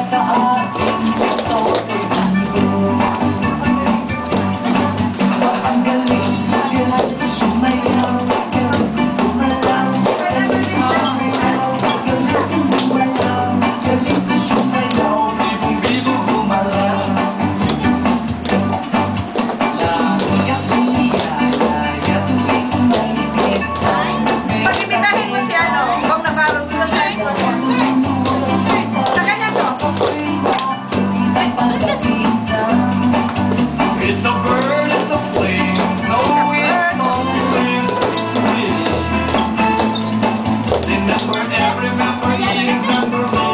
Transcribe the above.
sa akin, Totoy Bibo. Ang galing, galing sumayaw, galing gumalaw, galing sumayaw, galing gumalaw, galing sumayaw, Bibong-bibo gumalaw. Lagi akong niyalaya tuwing may pista. Pag-imitahin mo si Bong Navarro, sa kanya to. It's a bird, it's a plane, no, it's something. Remember every memory, remember me.